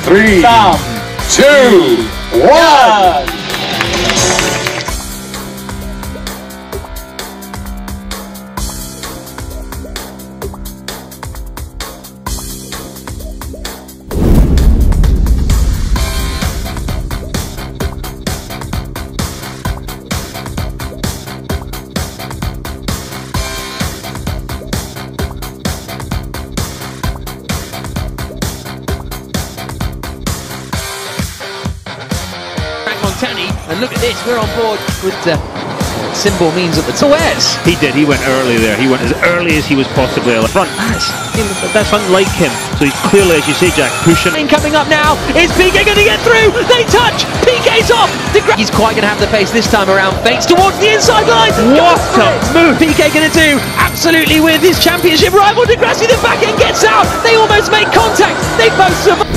3, 2, 1. And look at this, we're on board with symbol means at the Suez. He did, he went early there. He went as early as he was possibly at the front. That's unlike him. So he's clearly, as you say, Jack, pushing. Coming up now, is Piquet going to get through? They touch! Piquet's off! He's quite going to have the pace this time around. Feints towards the inside line. What a move! Piquet going to do absolutely with his championship rival. De Grassi, the back end gets out. They almost make contact. They both survive.